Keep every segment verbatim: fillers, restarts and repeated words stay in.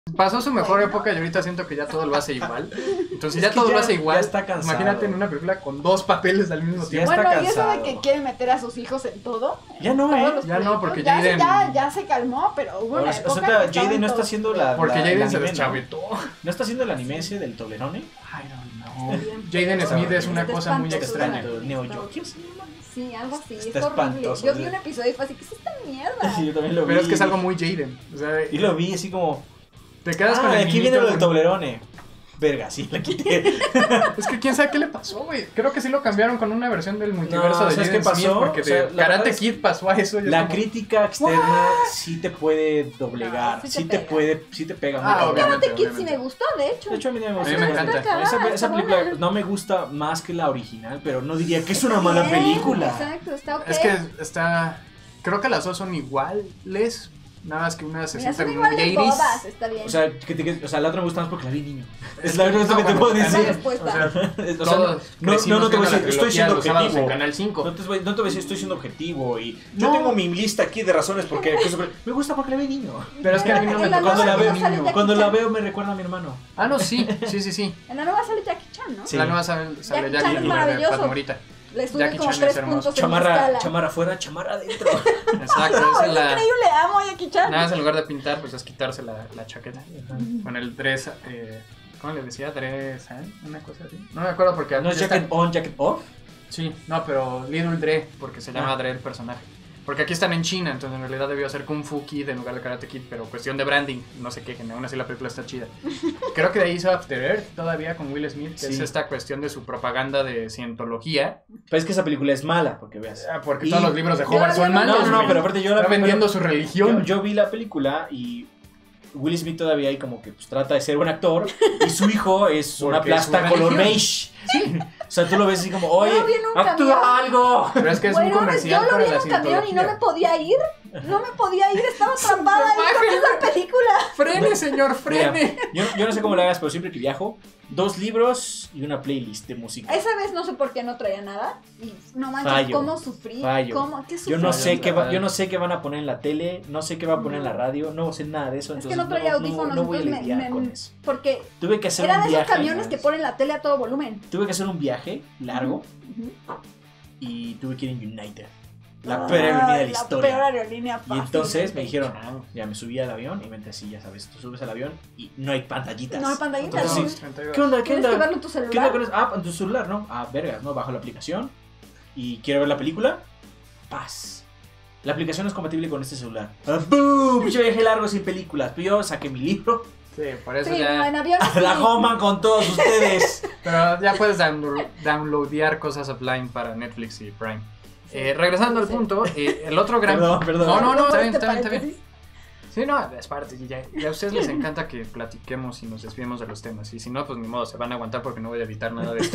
Pasó su mejor época y ahorita siento que ya todo lo hace igual. Entonces Es ya que todo ya- lo hace igual. ya está cansado. Imagínate en una película con dos papeles al mismo Ya tiempo. está Bueno, y eso de cansado. que quiere meter a sus hijos en todo. Ya no, todos ¿eh? los Ya no, proyectos, porque ya, Jaden- ya, ya se calmó, pero hubo una O sea, época que Jaden estaban no está todos- haciendo la... Porque la- Jaden el se anime, ¿no? deschavetó. ¿No está haciendo el anime ese del Toblerone? I don't know. Jaden Smith es una Está cosa muy espantoso, extraña. ¿verdad? Neo Está- York. Sí, algo así, Está es horrible. espantoso, Yo o vi sea. un episodio y fue así, ¿qué es esta mierda? Sí, yo también lo vi. Pero es que es algo muy Jaden. O sea, Y lo vi así como... te quedas Ah, con el aquí viene niñito lo del con- Toblerone. Verga, sí, la quité. Es que quién sabe qué le pasó, güey. Creo que sí lo cambiaron con una versión del multiverso No, de ¿sabes Jaden qué pasó? Smith, porque O sea, de la Karate verdad es- Kid pasó a eso. y es La como- crítica externa sí te puede doblegar, No, sí te sí te pega. puede, sí te pega Ah, muy cabrón. obviamente. Karate Kid sí me gustó, de hecho. De hecho, a mí no me A gusta. mí me encanta. Está Esa, cagada, esa está película buena. no me gusta más que la original, pero no diría que es una mala Bien, película. Exacto, está ok. Es que está. Creo que las dos son iguales. Nada más que una se Mira, siente son muy igual de eighties. todas, está bien. O sea, que te- que- o sea, la otra me gusta más porque la vi niño. Es la que- única cosa no, que te bueno, puedo Buena decir. respuesta. O sea, O sea, no, todos no, crecimos no te voy a viendo la decir, estoy trilogía siendo los sábados objetivo. en Canal cinco. No te, voy- no te voy a decir, estoy siendo objetivo. Y yo No. tengo mi lista aquí de razones porque que sobre- me gusta porque la vi niño. Pero es que a mí no me En la tocó Cuando nueva la ser veo, sale niño. Jackie cuando la Chan. veo me recuerda a mi hermano. Ah, no, sí, sí, sí, sí. En la nueva sale Jackie Chan, ¿no? Sí. La nueva sale, sale Jackie Chan Jackie es y la de maravilloso. Pat Morita. Le sube Jackie como Chan tres es hermoso. puntos en Chamarra, la escala. chamarra afuera, chamarra adentro. Exacto, No, esa es es la. increíble, amo a Jackie Chan. Nada más en lugar de pintar, pues es quitarse la, la chaqueta. Con el dress. Eh, ¿Cómo le decía? Dress, ¿eh? Una cosa así. No me acuerdo porque. ¿No es ya jacket está- on, jacket off? Sí, no, pero Little Dre, porque se llama Ah. Dre el personaje. Porque aquí están en China, entonces en realidad debió ser Kung Fu Kid en lugar de Karate Kid, pero cuestión de branding, no sé qué, aún así la película está chida. Creo que de ahí hizo After Earth todavía con Will Smith, que Sí. es esta cuestión de su propaganda de cientología. Pero es que esa película es mala, porque veas. Ah, Porque Y- todos los libros de Yo Howard la son vi- malos. No, no, no, güey. pero aparte yo la Está vendiendo pero- su religión. Yo, yo vi la película y Will Smith todavía ahí como que pues, trata de ser buen actor y su hijo es una Porque es plasta una color religión. beige. Sí. O sea, tú lo ves así como, oye, Yo vi en un camión. actúa algo. Pero es que es un Bueno, comercial yo lo para vi la en un camión y no me cientología. podía ir. No me podía ir, estaba atrapada ahí con esa película. ¡Frene, señor, Mira, frene! yo, yo no sé cómo lo hagas, pero siempre que viajo, dos libros y una playlist de música. Esa vez no sé por qué no traía nada. Y no manches, Fallo. cómo sufrí. Fallo. ¿Cómo? ¿Qué sufrí? Yo no sé Fallo, qué va, fallo. yo no sé qué van a poner en la tele, no sé qué va a poner en la radio, no sé nada de eso. Es que entonces no traía audífonos, no voy a entonces me, lidiar me- con eso. Porque Tuve que hacer era un de esos viaje. camiones que ponen la tele a todo volumen. Tuve que hacer un viaje largo Ujú. y tuve que ir en United. La Ay, peor aerolínea de la La historia. peor aerolínea Y fácil. entonces me dijeron, ah, ya me subí al avión y me así, ya sabes, tú subes al avión y no hay pantallitas. No hay pantallitas. Entonces, ¿no? sí, ¿qué onda? ¿Qué Tienes que onda? verlo en tu celular. ¿Qué onda con eso? Ah, en tu celular, ¿no? Ah, verga, no, bajo la aplicación y quiero ver la película. Paz. La aplicación es compatible con este celular. ¡Ah, ¡boom! Yo viaje largo sin películas. Pero yo saqué mi libro. Sí, por eso Sí, no, ya. en aviones. A la sí. goma con todos ustedes. Pero ya puedes download- downloadear cosas offline para Netflix y Prime. Eh, regresando al Sí. punto, eh, el otro gran. Perdón, perdón. No, no, no, está bien, Este está bien, está bien. paréntesis. Sí, no, es parte. Ya, ya a ustedes les encanta que platiquemos y nos desviemos de los temas. Y si no, pues ni modo, se van a aguantar porque no voy a evitar nada de esto.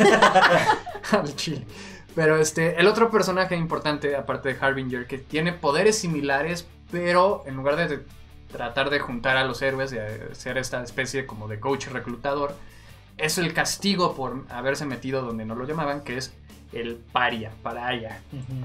Al chile. Pero este, el otro personaje importante, aparte de Harbinger, que tiene poderes similares, pero en lugar de tratar de juntar a los héroes y ser esta especie como de coach reclutador, es el castigo por haberse metido donde no lo llamaban, que es el paria, paraya.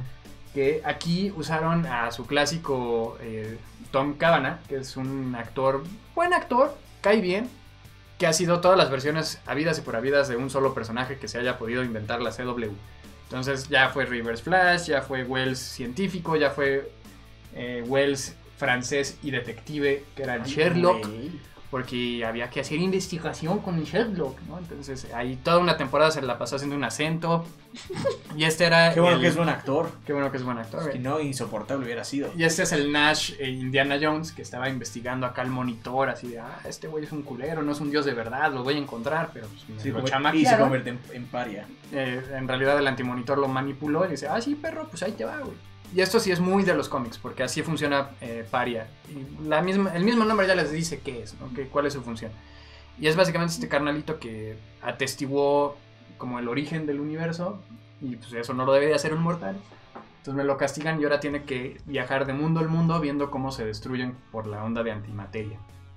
Que aquí usaron a su clásico eh, Tom Cavanagh, que es un actor, buen actor, cae bien, que ha sido todas las versiones habidas y por habidas de un solo personaje que se haya podido inventar la C W. Entonces ya fue Reverse Flash, ya fue Wells científico, ya fue eh, Wells francés y detective, que era el Sherlock, porque había que hacer investigación con el Sherlock, ¿no? Entonces ahí toda una temporada se la pasó haciendo un acento. Y este era... Qué bueno el- que es buen actor. Qué bueno que es buen actor. Si no, insoportable hubiera sido. Y este es el Nash eh, Indiana Jones, que estaba investigando acá el monitor, así de, ah, este güey es un culero, no es un dios de verdad, lo voy a encontrar, pero pues me Sí, lo conver- y se chamaquearon. convierte en, en paria. Eh, en realidad el antimonitor lo manipuló y dice, ah, sí, perro, pues ahí te va, güey. Y esto sí es muy de los cómics, porque así funciona eh, Paria. Y la misma, el mismo nombre ya les dice qué es, ¿no? Que, cuál es su función. Y es básicamente este carnalito que atestiguó como el origen del universo, y pues eso no lo debe de hacer un mortal. Entonces me lo castigan y ahora tiene que viajar de mundo al mundo viendo cómo se destruyen por la onda de antimateria.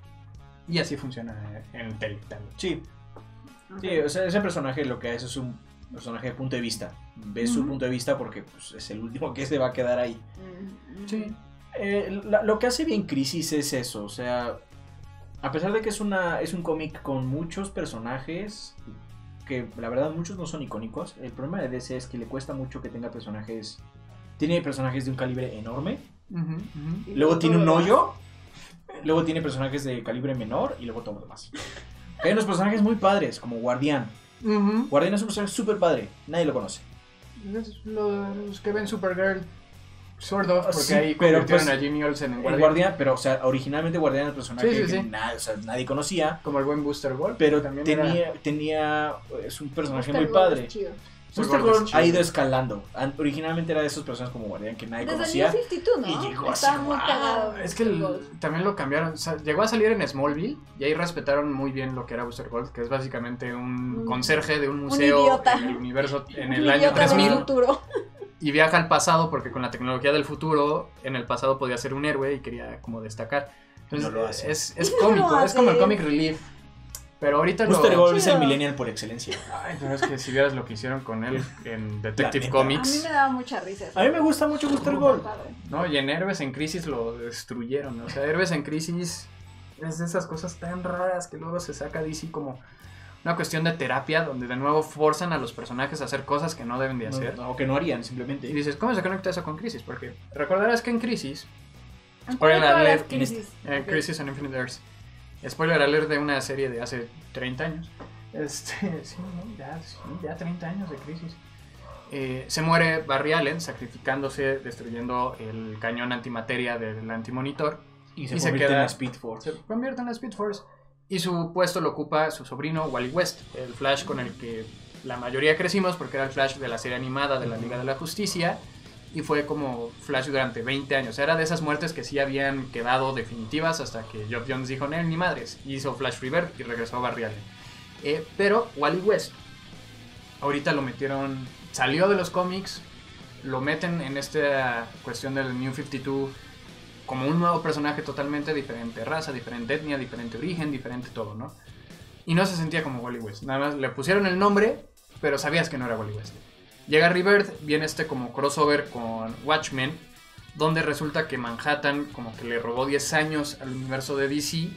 Y así funciona en el tele también. Sí. Sí, o sea, ese personaje lo que hace es un personaje de punto de vista. Ves su Ujú. punto de vista porque pues, es el último que se va a quedar ahí. Mm, Sí. Eh, la- lo que hace bien Crisis es eso, o sea, A pesar de que es una es un cómic con muchos personajes, que la verdad muchos no son icónicos, el problema de D C es que le cuesta mucho que tenga personajes... Tiene personajes de un calibre enorme, Uh-huh, uh-huh. luego tiene un hoyo, luego tiene personajes de calibre menor y luego todo lo demás. Hay unos personajes muy padres, como Guardián. Uh-huh. Guardián es un personaje súper padre, nadie lo conoce. Es lo- los que ven Supergirl, sort of, porque Sí, ahí pero, convirtieron pues, a Jimmy Olsen en El Guardián. Guardián, pero o sea, originalmente Guardián era el personaje Sí, sí, que sí. Nadie, o sea, nadie conocía, Como el buen Booster Gold. pero también tenía, era- tenía, es un personaje Booster muy Gold padre. es chido. Booster Gold es Gold chido. ha ido escalando. An- Originalmente era de esos personajes como Guardián que nadie Desde el conocía. New cincuenta y dos, ¿no? y llegó así, Estaba muy wow. cagado. Es que Booster el- Gold. también lo cambiaron. O sea, llegó a salir en Smallville y ahí respetaron muy bien lo que era Booster Gold, que es básicamente un Un- conserje de un un museo idiota. en el universo en Un el año idiota tres del mil futuro. y viaja al pasado porque con la tecnología del futuro en el pasado podía ser un héroe y quería como destacar. Entonces, No lo hace. es, es No lo cómico, es como el hace. comic relief. Pero ahorita Booster lo... Gold es el Chido. millennial por excelencia. Ay, pero es que si vieras lo que hicieron con él en La Detective neta. A mí Comics, me daba mucha risa. eso. A mí me gusta mucho Booster Muy Gold. padre. ¿no? Y en Héroes en Crisis lo destruyeron. O sea, Héroes en Crisis es de esas cosas tan raras que luego se saca D C como una cuestión de terapia donde de nuevo forzan a los personajes a hacer cosas que no deben de hacer. No, o que no harían, simplemente. Y dices, ¿cómo se conecta eso con Crisis? Porque recordarás que en Crisis, ¿En Spoiler cuál de todas las alert, crisis? eh, Ok. Crisis on Infinite Earths, spoiler alert de una serie de hace treinta años. Este, sí, ¿no? ya, sí, ya treinta años de Crisis. Eh, se muere Barry Allen sacrificándose, destruyendo el cañón antimateria del antimonitor. Y se y se convierte queda- en la Speed Force. Se convierte en la Speed Force. Y su puesto lo ocupa su sobrino Wally West, el Flash con el que la mayoría crecimos porque era el Flash de la serie animada de la Liga de la Justicia. Y fue como Flash durante veinte años. Era de esas muertes que sí habían quedado definitivas hasta que Geoff Johns dijo, no, ni madres. Y hizo Flash Rebirth y regresó a Barry Allen. Eh, pero Wally West, ahorita lo metieron, salió de los cómics, lo meten en esta cuestión del New cincuenta y dos como un nuevo personaje totalmente diferente raza, diferente etnia, diferente origen, diferente todo, ¿no? Y no se sentía como Wally West. Nada más le pusieron el nombre, pero sabías que no era Wally West. Llega Rebirth, viene este como crossover con Watchmen, donde resulta que Manhattan como que le robó diez años al universo de D C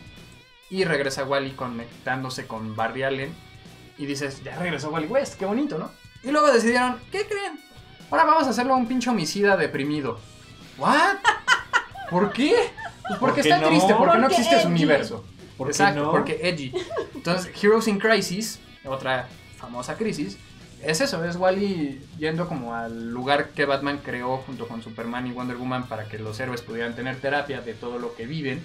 y regresa Wally conectándose con Barry Allen y dices, ya regresó Wally West, qué bonito, ¿no? Y luego decidieron, ¿qué creen? Ahora vamos a hacerlo a un pinche homicida deprimido. ¿What? ¿Por qué? Pues porque ¿Por qué está no? triste, porque no Porque existe su edgy. universo. ¿Por qué Exacto, no? porque edgy. Entonces, Heroes in Crisis, otra famosa crisis, es eso, es Wally yendo como al lugar que Batman creó junto con Superman y Wonder Woman para que los héroes pudieran tener terapia de todo lo que viven.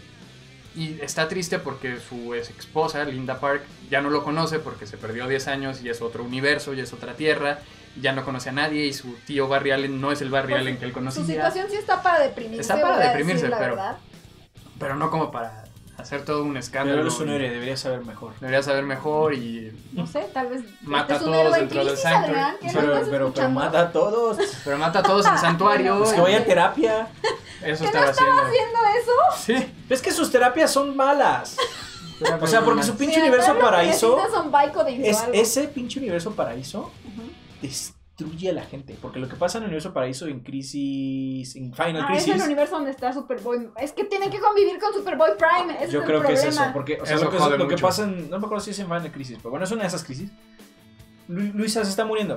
Y está triste porque su ex esposa, Linda Park, ya no lo conoce porque se perdió diez años y es otro universo y es otra tierra. Y ya no conoce a nadie y su tío Barry Allen no es el Barry Pues, Allen que él conocía. Su situación sí está para deprimirse. Está para voy a deprimirse, decir la pero- verdad. Pero no como para hacer todo un escándalo. Pero eres un y- héroe, deberías saber mejor. Debería saber mejor y... No sé, tal vez. Mata este es a un todos héroe en dentro del crisis, Sanctuary. Adrián, que no Pero, estás pero, pero escuchando. mata a todos. Pero mata a todos en santuario. Bueno, Es que vaya a terapia. Eso ¿Que estaba no estaba haciendo. haciendo eso? Sí. Es que sus terapias son malas. O sea, porque su pinche Mira, universo todo lo que paraíso. necesitas son Vicodins o Es, algo. ese pinche universo paraíso Ujú. destruye a la gente. Porque lo que pasa en el universo paraíso en Crisis. En Final Ah, es Crisis. el universo donde está Superboy. Es que tienen que convivir con Superboy Prime. Ese Yo es creo el que es problema. eso. Porque, o sea, Eso lo que, jode lo que mucho. pasa en. No me acuerdo si es en Final Crisis. Pero bueno, es una de esas crisis. Lu- Luisa se está muriendo.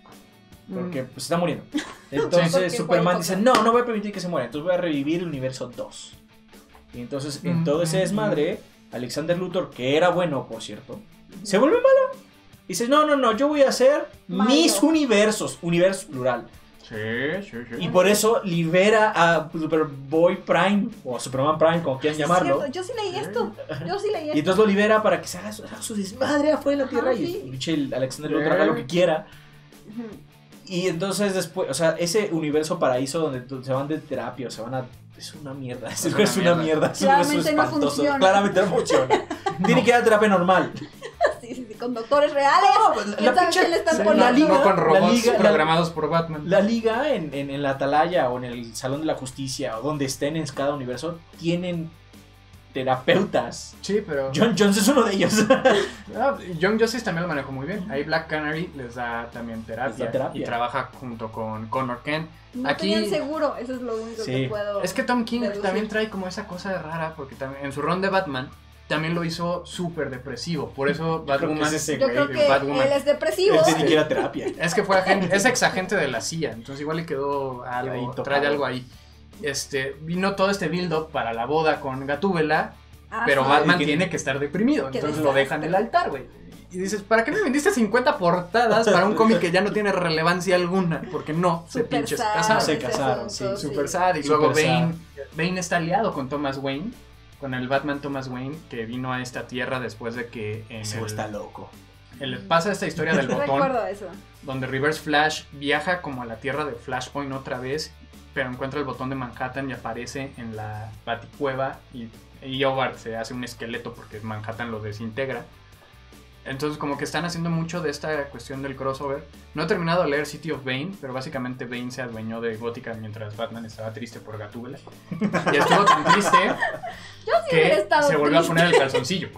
Porque pues, se está muriendo. Entonces Porque Superman puede dice, tocar. no, no voy a permitir que se muera. Entonces voy a revivir el universo dos. Y entonces en Mm, todo ese mm, desmadre, Alexander Luthor, que era bueno, por cierto, se vuelve malo. Dice, no, no, no, yo voy a hacer Malo. mis universos. Universo plural. Sí, sí, sí. Y por eso libera a Superboy Prime, o Superman Prime, como quieran Sí, es llamarlo. cierto, yo sí leí esto. Yo sí leí Y esto. entonces lo libera para que se haga su, haga su desmadre afuera de la Ajá, Tierra. sí. Y pinche el Alexander Sí. Luthor haga lo que quiera. Ujú. Y entonces después, o sea, ese universo paraíso donde tu- se van de terapia, o se van a... Es una mierda, es, Es una es una mierda. mierda, es un Claramente universo no espantoso. funciona. Claramente no funciona. Tiene que ir a terapia normal. Sí, sí, sí, con doctores reales. No, pues, la ¿Quién sabe pinche- qué le están sí, poniendo? la liga- no con robots liga- la- programados por Batman. La liga en, en, en la Atalaya o en el Salón de la Justicia o donde estén en cada universo tienen terapeutas. Sí, pero... John Jones es uno de ellos. Ah, Young Justice también lo manejó muy bien. Ahí Black Canary les da también terapia, Les da terapia. y trabaja junto con Connor Kent. No Aquí- tenían seguro, eso es lo único Sí. que puedo. Es que Tom King deducir. también trae como esa cosa rara porque también en su run de Batman también lo hizo súper depresivo. Por eso Batwoman... es ese Yo güey, creo que Batwoman. él es depresivo. Él tiene que ir a terapia. Es que fue agente, es ex agente de la C I A, entonces igual le quedó algo, Ahí tocado. trae algo ahí. Este, vino todo este build-up para la boda con Gatúbela, Ajá. pero Batman y que- tiene que estar deprimido, Qué entonces lo dejan en el desastre. altar, güey. Y dices, ¿para qué me vendiste cincuenta portadas para un cómic que ya no tiene relevancia alguna? Porque no, se Super pinches sad casaron. Se ese casaron, asunto, sí, Super sad. Y Super luego sad. Bane, Bane está aliado con Thomas Wayne, con el Batman Thomas Wayne, que vino a esta tierra después de que en Ese el, güey está loco. el- pasa esta historia del botón, Recuerdo eso. donde Reverse Flash viaja como a la tierra de Flashpoint otra vez, pero encuentra el botón de Manhattan y aparece en la Baticueva y, y Howard se hace un esqueleto porque Manhattan lo desintegra. Entonces como que están haciendo mucho de esta cuestión del crossover. No he terminado de leer City of Bane, pero básicamente Bane se adueñó de Gótica mientras Batman estaba triste por Gatúbela. Y estuvo tan triste hubiera que estado se volvió triste. a poner el calzoncillo.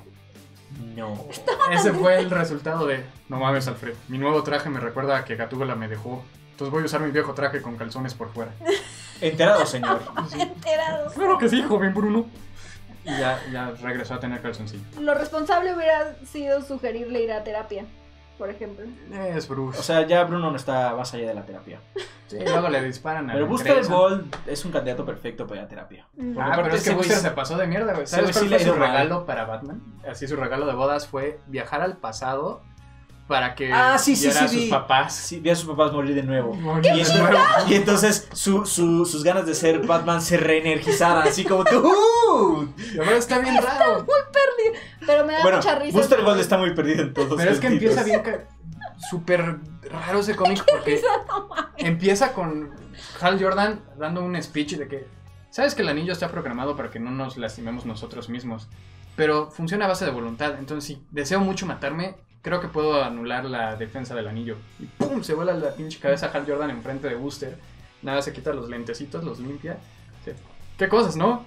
No. Ese fue el resultado de, no mames Alfred, mi nuevo traje me recuerda a que Gatúbela me dejó. Entonces voy a usar mi viejo traje con calzones por fuera. Enterado, señor. Enterados. Claro que sí, joven Bruno. Y ya, ya regresó a tener calzoncillo. Lo responsable hubiera sido sugerirle ir a terapia, por ejemplo. Es Bruce. O sea, ya Bruno no está más allá de la terapia. Sí, luego le disparan a Pero la Buster Grayson. Gold es un candidato perfecto para ir a terapia. Mm. Ah, Aparte pero es que ese güey Buster es- se pasó de mierda, güey. ese ¿Sabes güey cuál sí fue le ha su ido mal. regalo para Batman? Así su regalo de bodas fue viajar al pasado para que Ah, sí, sí, viera sí, a sus vi. papás. Sí, vi a sus papás morir de nuevo. Morir Y, de nuevo. y entonces su, su- sus ganas de ser Batman se reenergizaran, así como tú. ¡Uh! Y ahora está bien raro. Pero me da Bueno, mucha risa. Buster Gold está muy perdido en todos Pero es que sentidos. empieza bien ca- súper raro ese cómic porque empieza con Hal Jordan dando un speech de que sabes que el anillo está programado para que no nos lastimemos nosotros mismos, pero funciona a base de voluntad. Entonces si deseo mucho matarme, creo que puedo anular la defensa del anillo. Y ¡pum! Se vuela la pinche cabeza a Hal Jordan enfrente de Buster. Nada, se quita los lentecitos, los limpia. Sí. ¿Qué cosas, no?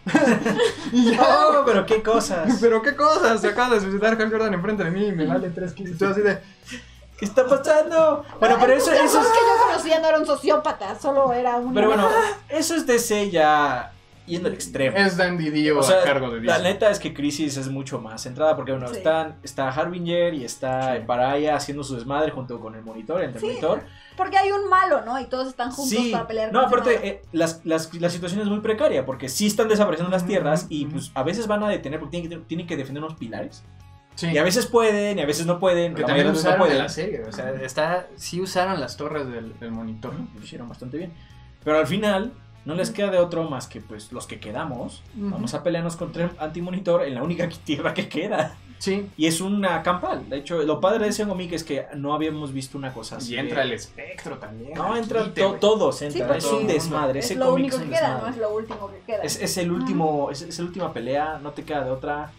Y ya. Oh, pero qué cosas. Pero qué cosas, se acaba de suicidar Hal Jordan enfrente de mí y me vale tres kilos. Y todo así de... ¿Qué está pasando? Bueno, pero eso, Los eso dos es. que yo conocía no era un sociópata, solo era un. Pero bueno, eso es D C ya yendo al extremo. Es Dandy Dio O sea, a cargo de la Disney. neta es que Crisis es mucho más centrada porque bueno, Sí. están, está Harbinger y está Sí. Baraya haciendo su desmadre junto con el monitor, entre Sí, monitor. Porque hay un malo, ¿no? Y todos están juntos Sí, para pelear. no, contra aparte nada. eh, las, las- la situación es muy precaria porque sí están desapareciendo las Ujú, tierras y ujú. pues a veces van a detener porque tienen que, tienen que defender unos pilares. Sí. Y a veces pueden y a veces no pueden. Que la también mayoría lo de veces no usaron en pueden. la serie. O sea, está, sí usaron las torres del, del monitor. Lo hicieron bastante bien. Pero al final no les queda de otro más que pues los que quedamos. Ujú. Vamos a pelearnos contra el antimonitor en la única tierra que queda. Sí. Y es una campal. De hecho, lo padre de ese cómic es que no habíamos visto una cosa así. Y entra de- el espectro también. No, el entra quite, to- güey. todos. Sí, Entra. porque es todo un el mundo. desmadre. Es Ese lo cómic único es que un queda, no desmadre. es lo último que queda. Es, es el último, es, es la última pelea, no te queda de otra.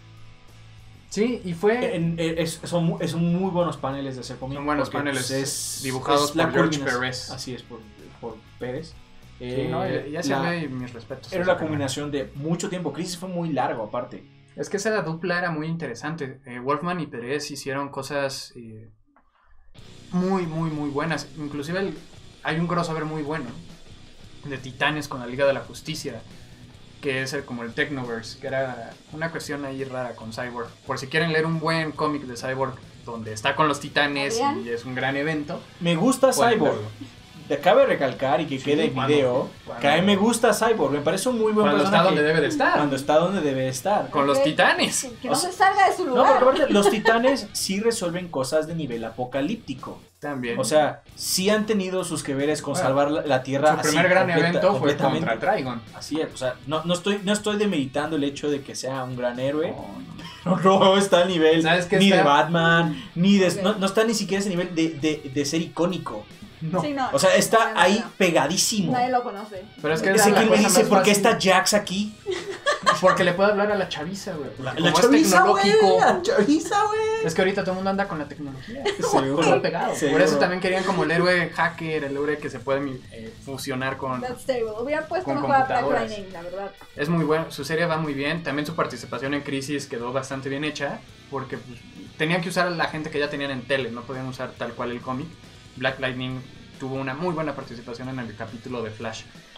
Sí, y fue... En- en- es, son, mu- son muy buenos paneles de ese cómic. Son buenos porque, paneles, pues, es, dibujados es la por George culminación- Pérez. Así es, por, por Pérez. Sí, Eh, no, ya, ya se la- ve y mis respetos. Era a ese la canal. combinación de mucho tiempo. Crisis fue muy largo, aparte. Es que esa dupla era muy interesante. Eh, Wolfman y Pérez hicieron cosas eh, muy, muy, muy buenas. Inclusive el- hay un crossover muy bueno de Titanes con la Liga de la Justicia, que es el- como el Technoverse, que era una cuestión ahí rara con Cyborg. Por si quieren leer un buen cómic de Cyborg donde está con los Titanes Bien. y es un gran evento. Me gusta pueden Cyborg. verlo. Te cabe recalcar y que Sí, quede en cuando- video cuando- que a mí me gusta Cyborg. Me parece un muy buen Cuando está personaje. donde debe de estar. Cuando está donde debe estar. Con los Ok. Titanes. Que, que O no sea, se salga de su No, lugar. porque aparte los titanes sí resuelven cosas de nivel apocalíptico. También. O sea, sí han tenido sus que veres con Bueno, salvar la, la tierra. su así, primer gran completa- evento fue completamente. contra Trigon. Así es, o sea, no, no, estoy, no estoy demeritando el hecho de que sea un gran héroe. No, no. No, no está al nivel ¿Sabes qué ni está? de Batman, ni de. Ok. No, no está ni siquiera a ese nivel de, de, de ser icónico. No. Sí, no, O sea, está obviamente ahí no. pegadísimo. Nadie lo conoce. Pero es que Ese era la quien me cosa dice, más ¿por qué fácil. está Jax aquí? Porque le puede hablar a la chaviza, güey. La, Como la es chaviza, güey. tecnológico. La chaviza, güey. Es que ahorita todo el mundo anda con la tecnología. Seguro. Está pegado. Seguro. Por eso también querían como el héroe hacker, el héroe que se puede eh, fusionar con... That's terrible. Hubieran puesto Con mejor a Black computadoras. Lightning, la verdad. Es muy bueno, su serie va muy bien. También su participación en Crisis quedó bastante bien hecha. Porque pues, tenían que usar a la gente que ya tenían en tele, no podían usar tal cual el cómic. Black Lightning tuvo una muy buena participación en el capítulo de Flash.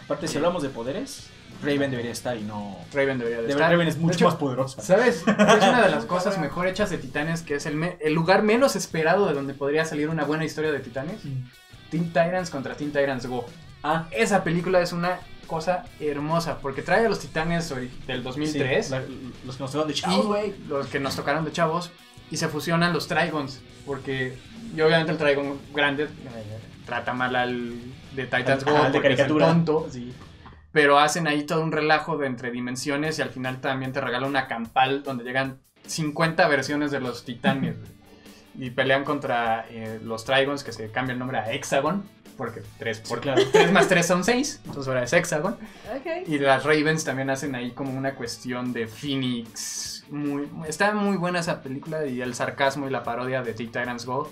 Aparte, si hablamos de poderes, Raven debería estar y no... Raven debería de Debe- estar. Raven es De mucho hecho, más poderosa. ¿Sabes? Es una de las cosas mejor hechas de Titanes, que es el, me- el lugar menos esperado de donde podría salir una buena historia de Titanes. Teen Titans contra Teen Titans Go. Ah, Esa película es una cosa hermosa, porque trae a los Titanes ori- del dos mil tres, sí, la- los que nos tocaron de y chavos, güey. los que nos tocaron de chavos, y se fusionan los Trigons, porque y obviamente el Trigon grande eh, trata mal al de Titans Go, Ah, de porque es el caricatura. tonto, Sí. pero hacen ahí todo un relajo de entre dimensiones y al final también te regala una campal donde llegan cincuenta versiones de los Titanes y pelean contra eh, los Trigons, que se cambia el nombre a Hexagon, porque tres Sí, claro. más tres son seis, entonces ahora es Hexagon. Ok. Y las Ravens también hacen ahí como una cuestión de Phoenix. Muy, está muy buena esa película, y el sarcasmo y la parodia de Teen Titans Go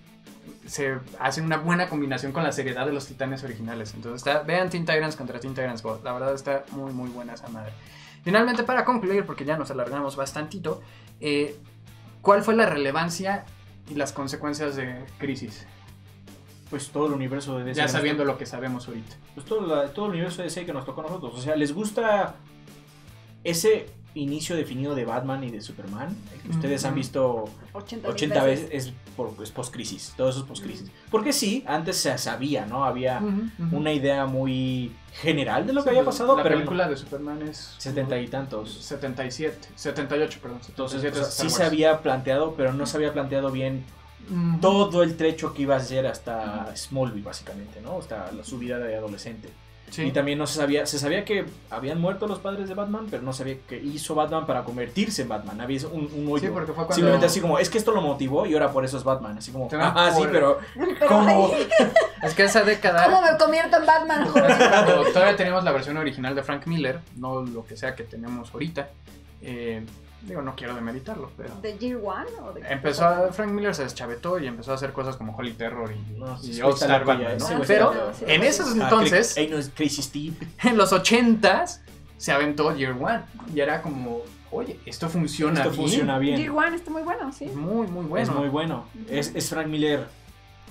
se hacen una buena combinación con la seriedad de los Titanes originales. Entonces está, vean Teen Titans contra Teen Titans Go. La verdad está muy muy buena esa madre. Finalmente, para concluir, porque ya nos alargamos bastantito, eh, ¿cuál fue la relevancia y las consecuencias de Crisis? Pues todo el universo de D C. Ya que nos sabiendo lo que sabemos ahorita. tocó- Pues todo, la- todo el universo de D C que nos tocó a nosotros. O sea, ¿les gusta ese inicio definido de Batman y de Superman? El que ustedes han Ujú. visto ochenta, ochenta veces, es, por, es post-crisis. Todo eso es post-crisis. Porque sí, antes se sabía, ¿no? Había una idea muy general de lo que había pasado, La pero película de Superman es setenta y tantos. setenta y siete, setenta y ocho, perdón. Entonces, setenta y siete o sea, es sí Star se Wars. había planteado, pero no se había planteado bien Mm, todo el trecho que iba a ser hasta Smallville, básicamente, ¿no? Hasta la subida de adolescente. sí. Y también no se sabía, se sabía que habían muerto los padres de Batman, pero no sabía qué hizo Batman para convertirse en Batman. Había un, un hoyo. Sí, porque fue cuando... Simplemente así como, es que esto lo motivó y ahora por eso es Batman. Así como, Tenía ah, sí, por- pero Pero ¿cómo? ay, Es que esa década... ¿cómo me convierto en Batman? Así cuando todavía teníamos la versión original de Frank Miller, no lo que sea que tenemos ahorita. eh, digo, no quiero demeritarlo, pero... ¿De Year One? ¿O de Empezó a, Frank Miller se deschavetó y empezó a hacer cosas como Holy Terror y, No, y sí, All está Star loco ya, Batman, ¿no? ese güey Pero está loco. sí, en sí. esos Ah, entonces, Cra- ahí no es Crazy Steve. en los ochentas, se aventó Year One. Y era como, oye, esto funciona Esto bien. funciona bien. Year One está muy bueno, sí. Es muy, muy bueno. Es muy bueno. Es, es Frank Miller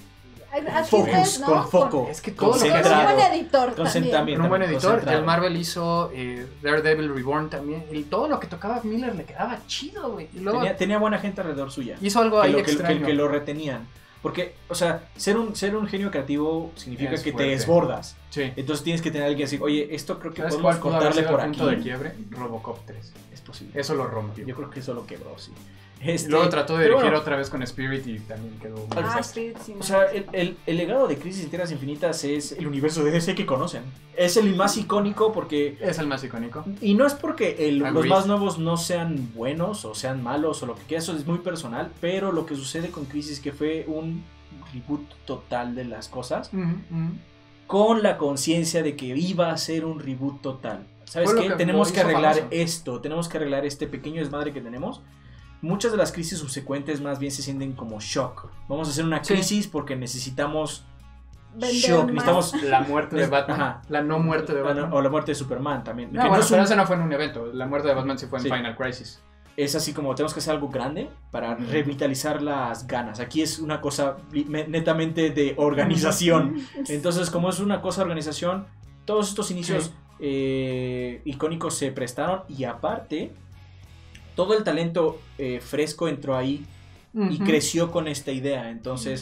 Así focus, es, ¿no? con foco. Es que todo lo que Con un hacía- buen editor Concentra- también. Con un buen También, editor. concentrado. El Marvel hizo eh, Daredevil Reborn también. Y todo lo que tocaba Miller le quedaba chido, güey. Y luego Tenía, tenía buena gente alrededor suya. hizo algo Que ahí lo, que, extraño. que- que lo retenían. Porque, o sea, ser un, ser un genio creativo significa Es que fuerte. te desbordas. Sí. Entonces tienes que tener a alguien así, oye, esto creo que ¿Sabes podemos cuál pudo haber cortarle sido por el punto aquí. de quiebre? Robocop tres. Es posible. Eso lo rompió. Yo creo que eso lo quebró, sí. Y Este, luego trató de pero dirigir bueno, otra vez con Spirit y también quedó un Ah, desastre. Spirit, sí, O no. sea, el, el- el legado de Crisis en Tierras Infinitas es el universo de D C que conocen. Es el más icónico porque... Es el más icónico. Y no es porque el- los Agreed. más nuevos no sean buenos o sean malos o lo que quiera, eso es muy personal, pero lo que sucede con Crisis es que fue un reboot total de las cosas Ujú, ujú. con la conciencia de que iba a ser un reboot total. ¿Sabes Fue lo qué? que Tenemos lo que hizo arreglar famoso. esto, tenemos que arreglar este pequeño desmadre que tenemos. Muchas de las crisis subsecuentes más bien se sienten como shock. Vamos a hacer una Sí. crisis porque necesitamos Vender shock, más. necesitamos La muerte de Batman. Ajá. La no muerte de o Batman. la muerte de Superman también. No, Que bueno, es, pero un- eso no fue en un evento. La muerte de Batman sí fue en Sí. Final Crisis. es así como tenemos que hacer algo grande para Ujú. revitalizar las ganas. Aquí es una cosa me- netamente de organización. Entonces, como es una cosa de organización, todos estos inicios Sí. eh, icónicos se prestaron y aparte, todo el talento eh, fresco entró ahí y Ujú. creció con esta idea. Entonces,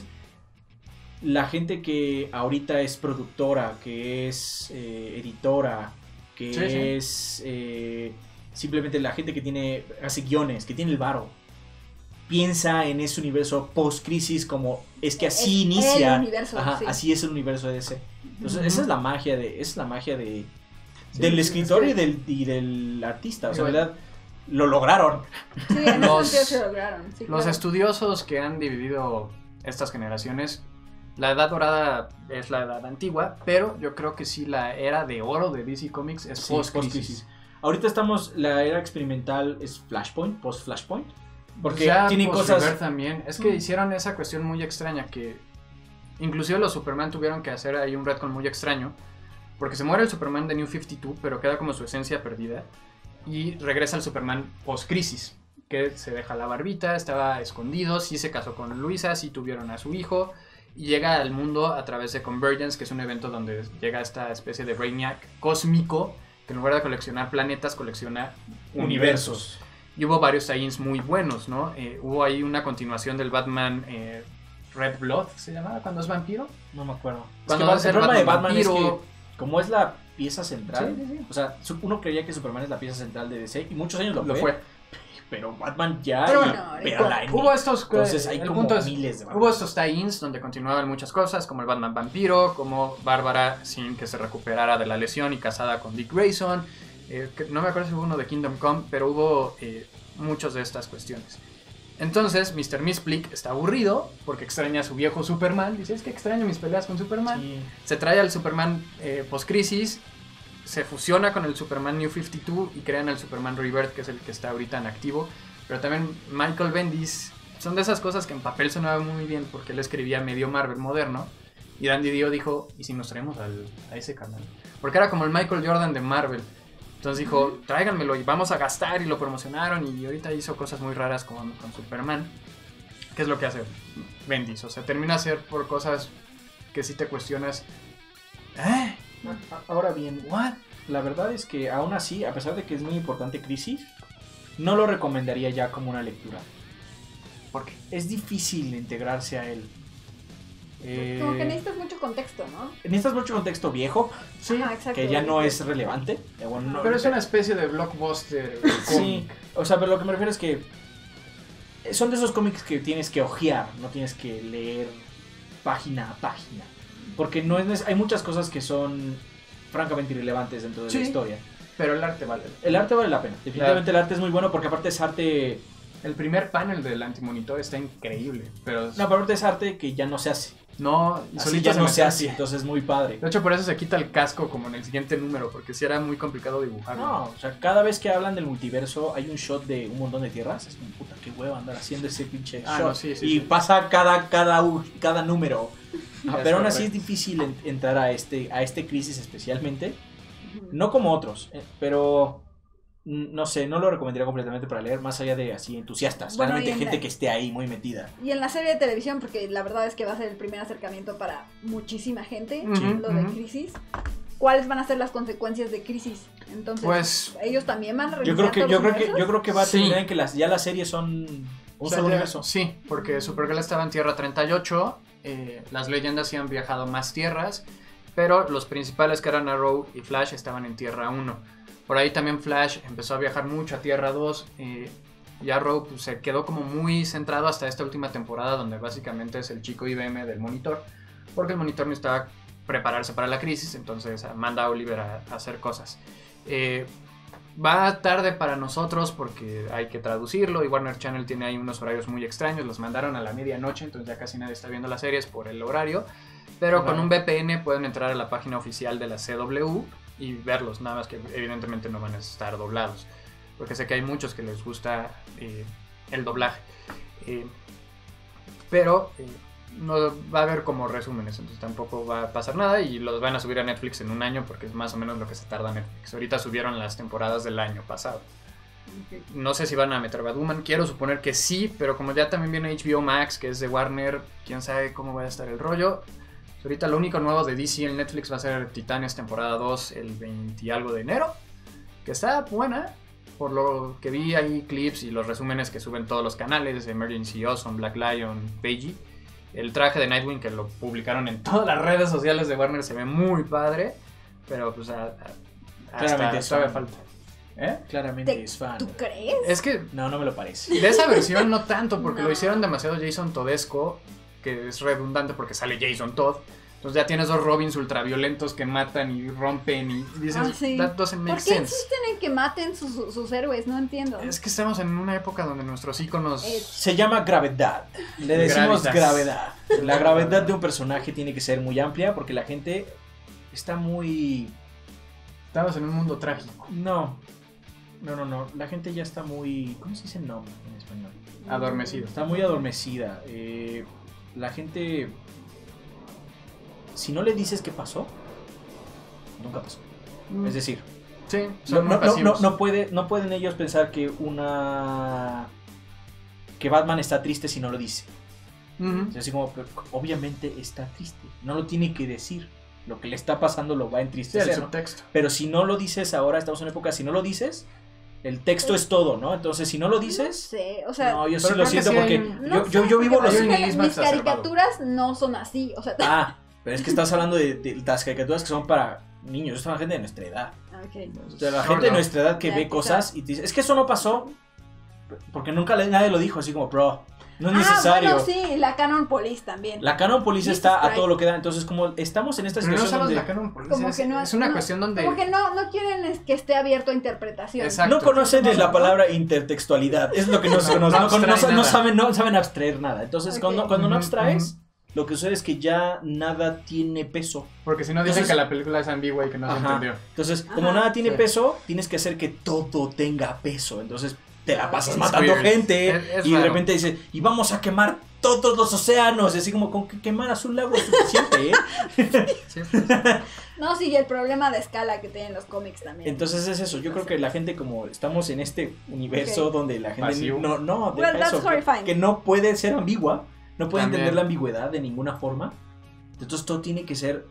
la gente que ahorita es productora, que es eh, editora, que Sí, sí. es eh, simplemente la gente que tiene hace guiones, que tiene el varo, piensa en ese universo post-crisis como es que así Es inicia. el universo, Ajá, sí. así es el universo de D C. Entonces, Ujú. esa es la magia de, esa es la magia de Sí, del sí, escritor es y que- del y del artista. O sea, Igual. ¿verdad? Lo lograron. Sí, en Los- ese sentido se lograron. Sí, Los claro. estudiosos que han dividido estas generaciones, la edad dorada es la edad antigua, pero yo creo que sí la era de oro de D C Comics es Sí, post-crisis. post-crisis. Ahorita estamos, la era experimental es Flashpoint, post-Flashpoint. Porque Ya tienen post-River cosas... también. Es que Mm. hicieron esa cuestión muy extraña que inclusive los Superman tuvieron que hacer ahí un retcon muy extraño, porque se muere el Superman de New cincuenta y dos, pero queda como su esencia perdida y regresa el Superman post-crisis, que se deja la barbita, estaba escondido, sí se casó con Luisa, sí tuvieron a su hijo y llega al mundo a través de Convergence, que es un evento donde llega esta especie de Brainiac cósmico que en lugar de coleccionar planetas colecciona universos. Y hubo varios tie-ins muy buenos, ¿no? Eh, hubo ahí una continuación del Batman eh, Red Blood, ¿se llamaba? ¿Cuando es vampiro? No me acuerdo. Cuando es va que a ser el problema de Batman Batman es vampiro- que, como es la pieza central, Sí, sí, sí. o sea, su- uno creía que Superman es la pieza central de D C y muchos años lo, Lo fue, fue. pero Batman ya, Pero y bueno, pero la Hubo estos, Entonces hay el como punto es, miles de Batman. hubo estos tie-ins donde continuaban muchas cosas, como el Batman vampiro, como Bárbara sin que se recuperara de la lesión y casada con Dick Grayson. Eh, que no me acuerdo si hubo uno de Kingdom Come, pero hubo eh, muchas de estas cuestiones. Entonces, mister Mxyzptlk está aburrido porque extraña a su viejo Superman. Dice, es que extraño mis peleas con Superman. Sí. Se trae al Superman eh, post-crisis, se fusiona con el Superman New cincuenta y dos y crean al Superman Rebirth, que es el que está ahorita en activo. Pero también Michael Bendis, son de esas cosas que en papel sonaban muy bien porque él escribía medio Marvel moderno. Y Dan Didio dijo, ¿y si nos traemos al, a ese canal? Porque era como el Michael Jordan de Marvel. Entonces dijo, tráiganmelo y vamos a gastar, y lo promocionaron, y ahorita hizo cosas muy raras con, con Superman. ¿Qué es lo que hace Bendis? O sea, termina a hacer por cosas que sí te cuestionas. ¿Eh? A- Ahora bien, what? La verdad es que aún así, a pesar de que es muy importante Crisis, no lo recomendaría ya como una lectura. Porque es difícil integrarse a él. Eh, Como que necesitas mucho contexto, ¿no? necesitas mucho contexto viejo, Sí, Ajá, exacto. que ya no es relevante. Eh, bueno, no- pero es una especie de blockbuster. Sí, cómic. o sea, pero lo que me refiero es que son de esos cómics que tienes que hojear, no tienes que leer página a página. Porque no es neces- hay muchas cosas que son francamente irrelevantes dentro de Sí. la historia. Pero el arte vale. El arte vale la pena. Definitivamente el arte es muy bueno porque aparte es arte... El primer panel del antimonitor está increíble. Pero No, pero aparte es arte que ya no se hace. no, y Así solito ya no me se hace, hacía. entonces es muy padre. De hecho, por eso se quita el casco como en el siguiente número, porque sí era muy complicado dibujarlo. No, o sea, cada vez que hablan del multiverso hay un shot de un montón de tierras. Es como, puta, qué huevo andar haciendo ese pinche Ah, shot. no, sí, sí, y sí. pasa cada, cada, u- cada número. Ah, Pero aún es así es correcto. difícil en- entrar a este, a este crisis especialmente. Ujú. No como otros, eh, pero mm, no sé, no lo recomendaría completamente para leer, más allá de así entusiastas. Bueno, Realmente y en gente la- que esté ahí muy metida. Y en la serie de televisión, porque la verdad es que va a ser el primer acercamiento para muchísima gente, Ujú, lo de ujú. Crisis. ¿Cuáles van a ser las consecuencias de Crisis? Entonces, Pues ellos también van a Yo revisar creo que, todos yo los creo que, universos? yo creo que va a Sí. terminar en que las, ya las series son un O sea, solo ya- universo. Sí, porque Supergirl estaba en Tierra treinta y ocho, eh, las leyendas sí han viajado más tierras, pero los principales que eran Arrow y Flash estaban en Tierra uno. Por ahí también Flash empezó a viajar mucho a Tierra dos, eh, y Arrow pues, se quedó como muy centrado hasta esta última temporada, donde básicamente es el chico I B M del monitor, porque el monitor necesitaba prepararse para la crisis, entonces manda a Oliver a, a hacer cosas. Eh, Va tarde para nosotros porque hay que traducirlo y Warner Channel tiene ahí unos horarios muy extraños, los mandaron a la medianoche, entonces ya casi nadie está viendo las series por el horario, pero Claro. con un V P N pueden entrar a la página oficial de la C W y verlos, nada más que evidentemente no van a estar doblados, porque sé que hay muchos que les gusta eh, el doblaje, eh, pero eh, no va a haber como resúmenes, entonces tampoco va a pasar nada y los van a subir a Netflix en un año porque es más o menos lo que se tarda Netflix. Ahorita subieron las temporadas del año pasado. No sé si van a meter Batwoman, quiero suponer que sí, pero como ya también viene H B O Max, que es de Warner, quién sabe cómo va a estar el rollo. Ahorita lo único nuevo de D C en Netflix va a ser Titanes temporada dos el veinte y algo de enero, que está buena. Por lo que vi ahí clips y los resúmenes que suben todos los canales, Emergency Awesome, Black Lion, Paige. El traje de Nightwing que lo publicaron en todas las redes sociales de Warner se ve muy padre, pero pues a, a, Claramente hasta es todavía fan. falta. ¿Eh? Claramente Te- es fan. ¿Tú crees? Es que No, no me lo parece. de esa versión no tanto, porque No. lo hicieron demasiado Jason Todesco, que es redundante porque sale Jason Todd. Entonces ya tienes dos Robins ultraviolentos que matan y rompen y dices, Ah, sí. that doesn't make ¿Por qué sense. insisten en que maten sus, sus- sus héroes? No entiendo. Es que estamos en una época donde nuestros íconos... Eh, Se llama gravedad. Le decimos Gravitas. gravedad. La gravedad de un personaje tiene que ser muy amplia porque la gente está muy... Estamos en un mundo trágico. No. No, no, no. La gente ya está muy... ¿Cómo se dice no en español? Adormecido. Está muy adormecida. Eh, la gente... Si no le dices qué pasó, nunca pasó. Es decir, Sí, no, son no, muy no, pasivos. no puede, no pueden ellos pensar que una... que Batman está triste si no lo dice. Ujú. Es así como, pero obviamente está triste. No lo tiene que decir. Lo que le está pasando lo va a Sí, entristecer, el ¿no? subtexto. Pero si no lo dices ahora, estamos en una época, si no lo dices, el texto es todo, ¿no? Entonces, si no lo No dices, sé, o sea, no, yo sí pero lo creo que siento sí porque hay un- no yo, yo, sé, yo vivo porque los... Hay un mis nihilismo mis exacerbado. caricaturas no son así, o sea, Ah, pero es que estás hablando de, de las caricaturas que son para niños, son la gente de nuestra edad. ok. O sea, la No, gente de no. nuestra edad que Ya, ve quizá. cosas y te dice, es que eso no pasó, porque nunca le- nadie lo dijo, así como, bro, no es Ah, necesario. bueno, sí, la Canon Police también. La Canon Police Jesus está a Christ. todo lo que da, entonces como estamos en esta Pero no situación solo de donde la Canon Police, Como es, que no, es una no- cuestión donde... Como que no, no quieren es que esté abierto a interpretación. Exacto. no conocen de la ¿no? palabra intertextualidad, es lo que no, No, no, no no- no- no- abstrae no nada. saben, no saben abstraer nada. Entonces Ok. cuando, cuando no Ujú, abstraes, lo que sucede es que ya nada tiene peso. Porque si no dicen Entonces- que la película es ambigua y que no se Ajá. entendió. Entonces, Ajá, como nada tiene sí. peso, tienes que hacer que todo tenga peso. Entonces te la pasas Es matando weird. gente Es- es y de raro. repente dices, y vamos a quemar todos los océanos. Y así como con que quemar a un lago es suficiente, ¿eh? Sí, pues. No, sí, y el problema de escala que tienen los cómics también. Entonces es eso. Yo creo que la gente, como estamos en este universo Ok. donde la gente Pasivo. no, no, Well, deja that's eso, que, horrifying. que no puede ser ambigua, no puede También. entender la ambigüedad de ninguna forma. Entonces todo tiene que ser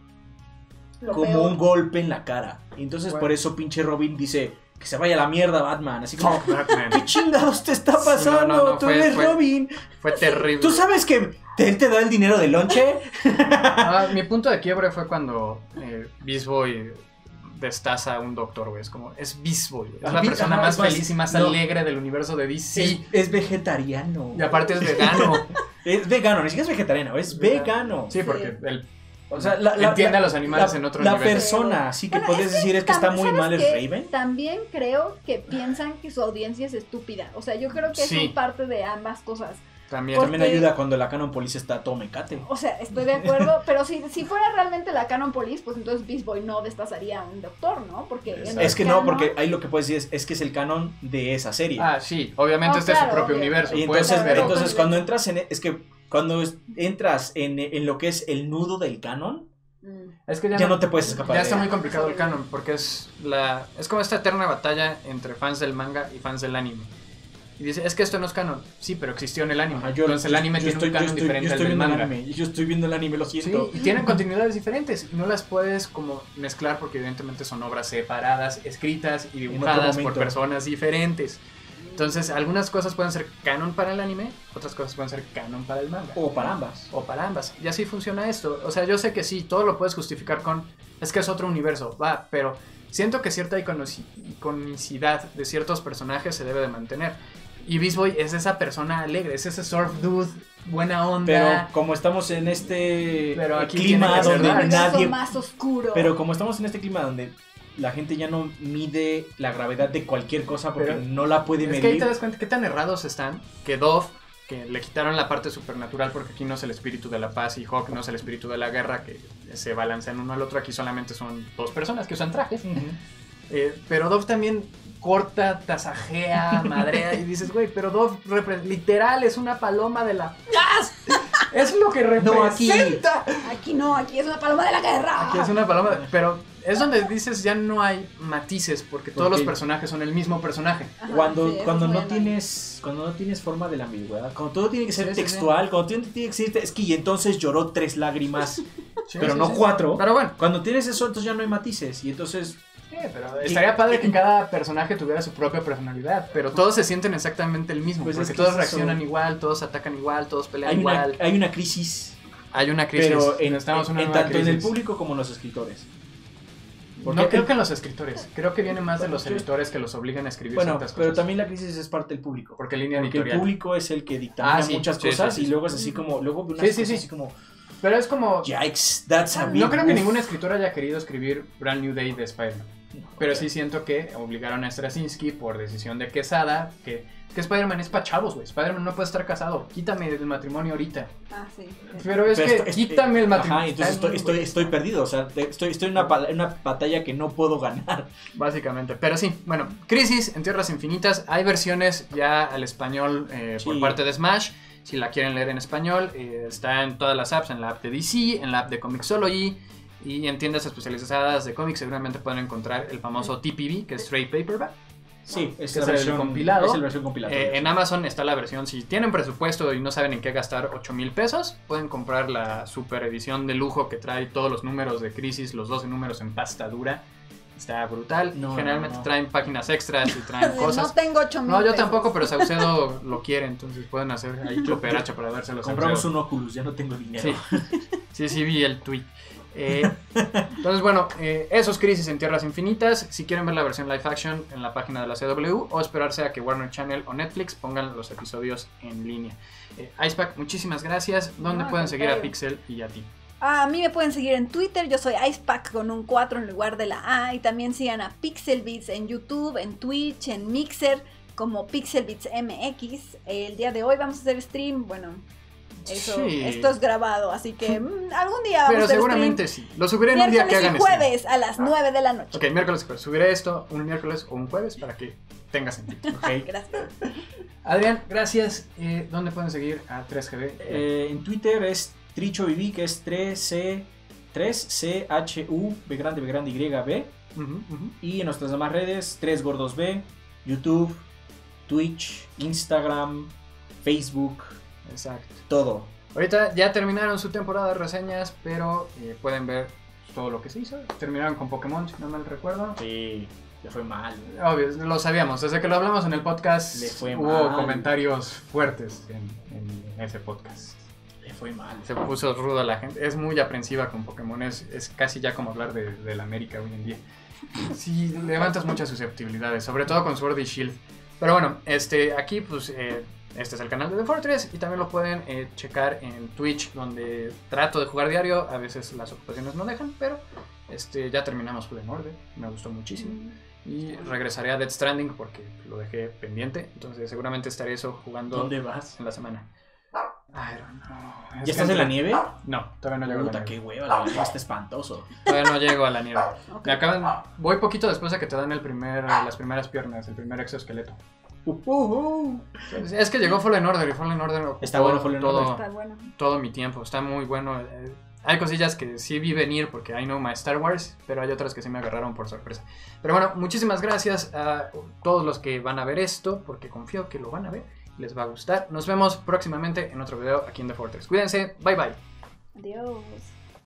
Lo como peor. un golpe en la cara. Y entonces Bueno. por eso pinche Robin dice que se vaya a la mierda Batman. Así como, Fuck Batman. ¿qué chingados te está Sí, pasando? no, no, no, Tú fue- eres fue- Robin. Fue terrible. ¿Tú sabes que te- él te da el dinero de lonche? Ah, mi punto de quiebre fue cuando eh, Beast Boy destaza a un doctor, güey. Es como, es Beast Boy. Es Ah, la Be- persona ajá, más es más, feliz y más no. alegre del universo de D C. Es, es vegetariano. Y aparte es vegano. Es vegano, ni siquiera es vegetariano, es vegano. Sí, porque él O sea, la, la- entiende la- a los animales la- en otro La nivel. persona, sí que Bueno, puedes es que decir es que está tam- muy ¿sabes mal es qué? Raven. También creo que piensan que su audiencia es estúpida. O sea, yo creo que Sí. es parte de ambas cosas. también. Porque- También ayuda cuando la Canon Police está todo mecate. O sea, estoy de acuerdo, pero si, si fuera realmente la Canon Police, pues entonces Beast Boy no destazaría a un doctor, ¿no? Porque en Exacto. el Es que no, canon- porque ahí lo que puedes decir es, es que es el canon de esa serie. Ah, sí, obviamente Oh, este es su claro, propio obvio. universo. Y puede entonces, ser, pero- entonces cuando entras en es que cuando es- entras en, en lo que es el nudo del canon, Mm. es que ya, ya no te puedes escapar Ya de está él. muy complicado el canon, porque es la es como esta eterna batalla entre fans del manga y fans del anime. Y dice, es que esto no es canon. Sí, pero existió en el anime. Ajá, yo- Entonces el yo- anime yo tiene estoy- un yo canon estoy- diferente yo al estoy del viendo el manga. anime, Yo estoy viendo el anime, lo Sí, siento. y tienen continuidades diferentes y no las puedes como mezclar porque evidentemente son obras separadas, escritas y otro dibujadas por momento. personas diferentes. Entonces, algunas cosas pueden ser canon para el anime, otras cosas pueden ser canon para el manga. O para ambas. O para ambas. Y así funciona esto. O sea, yo sé que sí, todo lo puedes justificar con... Es que es otro universo, va, pero siento que cierta iconoci- iconicidad de ciertos personajes se debe de mantener. Y Beast Boy es esa persona alegre, es ese surf dude, buena onda. Pero como estamos en este Pero aquí clima tiene que ser donde dark. Universo nadie... más oscuro. Pero como estamos en este clima donde la gente ya no mide la gravedad de cualquier cosa porque Pero no la puede es medir. que ahí te das cuenta qué tan errados están que Dove, que le quitaron la parte supernatural porque aquí no es el espíritu de la paz y Hawk no es el espíritu de la guerra, que se balancean uno al otro, aquí solamente son dos personas que usan trajes. Ujú. Eh, pero Dove también corta, tasajea, madrea y dices, güey, pero Dove repre- literal es una paloma de la paz. Es lo que No, aquí. representa. Aquí no, aquí es una paloma de la guerra. Aquí es una paloma, pero es donde dices ya no hay matices porque todos Porque- los personajes son el mismo personaje. Ajá, Cuando, sí, eso cuando es no muy tienes cuando no tienes forma de la ambigüedad, cuando todo tiene que ser Sí, sí, textual, cuando tiene, tiene que ser es que y entonces lloró tres lágrimas, Sí, pero sí, no sí. cuatro. Pero bueno, Cuando tienes eso, entonces ya no hay matices y entonces sí, pero estaría padre que cada personaje tuviera su propia personalidad, pero todos se sienten exactamente el mismo, Pues porque es que todos es eso. reaccionan igual, todos atacan igual, todos pelean hay una, igual. hay una crisis, Hay una crisis, pero en, necesitamos en- una en nueva tanto en el crisis. público como en los escritores. Porque No creo el- que en los escritores, creo que viene más de los Yo- editores que los obligan a escribir Bueno, ciertas pero cosas. también la crisis es parte del público. Porque línea Porque el editorial. público es el que dictamina Ah, sí, muchas sí, cosas sí, sí, y luego es así como, luego ve unas Sí, sí, cosas sí. así como, Pero es como... yikes, that's a Ah, big No creo que woof". ningún escritor haya querido escribir Brand New Day de Spider-Man. Pero sí siento que obligaron a Straczynski por decisión de Quesada que, que Spider-Man es pa' chavos, güey. Spider-Man no puede estar casado. Quítame el matrimonio ahorita. Ah, sí. sí. Pero es Pero que esto- es- quítame el matrimonio. Ajá, entonces Está estoy, bien, estoy, güey. estoy perdido, o sea, de- estoy, estoy en una, pala- en una batalla que no puedo ganar. Básicamente. Pero sí, bueno, Crisis en Tierras Infinitas. Hay versiones ya al español eh, por Sí. parte de Smash. Si la quieren leer en español, eh, está en todas las apps, en la app de D C, en la app de Comixology y en tiendas especializadas de cómics seguramente pueden encontrar el famoso T P B, que es Trade Paperback. Sí, es que la es el versión compilado. Es la versión compilada. Eh, en Amazon está la versión, si tienen presupuesto y no saben en qué gastar ocho mil pesos, pueden comprar la super edición de lujo que trae todos los números de Crisis, los doce números en pasta dura. Está brutal. No, Generalmente no, no. traen páginas extras y traen No cosas. tengo ocho mil No, yo pesos. tampoco, pero Saucedo lo quiere, entonces pueden hacer ahí cooperacha para dárselo a Compramos Saucedo. un Oculus, ya no tengo dinero. Sí, sí, sí vi el tweet. Eh, entonces, bueno, eh, esos Crisis en Tierras Infinitas. Si quieren ver la versión live action en la página de la C W o esperarse a que Warner Channel o Netflix pongan los episodios en línea. Eh, Icepack, muchísimas gracias. ¿Dónde No, pueden al seguir a contrario. Pixel y a ti? A mí me pueden seguir en Twitter, yo soy Icepack con un cuatro en lugar de la A. Y también sigan a Pixelbeats en YouTube, en Twitch, en Mixer, como Pixelbeats M X. El día de hoy vamos a hacer stream, bueno, eso, Sí. esto es grabado, así que mm, algún día vamos Pero a hacer seguramente stream. sí. Lo subiré en un día que Miércoles hagan y stream. jueves a las nueve de la noche. Ok, miércoles y jueves. Subiré esto un miércoles o un jueves para que tenga sentido. Ok. Gracias. Adrián, gracias. Eh, ¿Dónde pueden seguir a tres G B? Eh, en Twitter es TrichoBB, que es tres C H U B grande B grande Y B. Ujú, ujú. Y en nuestras demás redes, tres gordos B, YouTube, Twitch, Instagram, Facebook, Exacto. todo. Ahorita ya terminaron su temporada de reseñas, pero eh, pueden ver todo lo que se hizo. Terminaron con Pokémon, si no mal recuerdo. Sí, le fue mal. Obvio, lo sabíamos. Desde que lo hablamos en el podcast, Le fue hubo mal. comentarios fuertes en, en ese podcast. Le fue mal. Se puso rudo la gente. Es muy aprensiva con Pokémon. Es, es casi ya como hablar de, de la América hoy en día. Sí, levantas muchas susceptibilidades, sobre todo con Sword y Shield. Pero bueno, este, aquí pues eh, este es el canal de The Fortress y también lo pueden eh, checar en Twitch, donde trato de jugar diario. A veces las ocupaciones no dejan, pero este, ya terminamos Fallen Order. Me gustó muchísimo. Y regresaré a Death Stranding porque lo dejé pendiente. Entonces seguramente estaré eso jugando ¿Dónde vas? en la semana. I don't know. Es ¿Ya estás que en la entre- nieve? No, todavía no llego a la Puta, nieve. qué hueva, la verdad está espantoso. Todavía no llego a la nieve. Ok. Me acaban, voy poquito después de que te dan el primer, las primeras piernas, el primer exoesqueleto. Uh, uh, uh. Es que llegó Fallen Order y Fallen Order ocupó Está bueno Fallen todo, Order. Está bueno. todo mi tiempo. Está muy bueno. Eh, Hay cosillas que sí vi venir porque I know my Star Wars, pero hay otras que sí me agarraron por sorpresa. Pero bueno, muchísimas gracias a todos los que van a ver esto, porque confío que lo van a ver y les va a gustar. Nos vemos próximamente en otro video aquí en The Fortress. Cuídense, bye bye. Adiós.